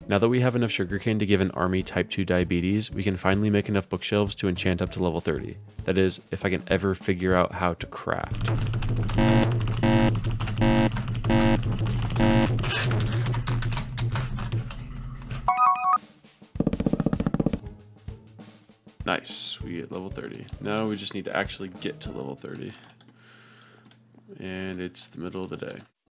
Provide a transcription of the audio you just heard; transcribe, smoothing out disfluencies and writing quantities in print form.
Now that we have enough sugarcane to give an army type 2 diabetes, we can finally make enough bookshelves to enchant up to level 30. That is, if I can ever figure out how to craft. Nice, we get level 30. Now we just need to actually get to level 30. And it's the middle of the day.